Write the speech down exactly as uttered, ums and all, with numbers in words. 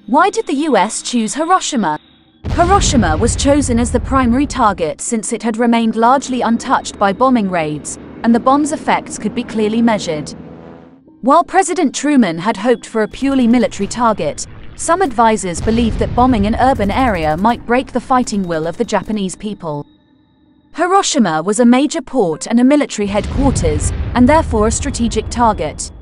Why did the U S choose Hiroshima? Hiroshima was chosen as the primary target since it had remained largely untouched by bombing raids, and the bomb's effects could be clearly measured. While President Truman had hoped for a purely military target, some advisors believed that bombing an urban area might break the fighting will of the Japanese people. Hiroshima was a major port and a military headquarters, and therefore a strategic target.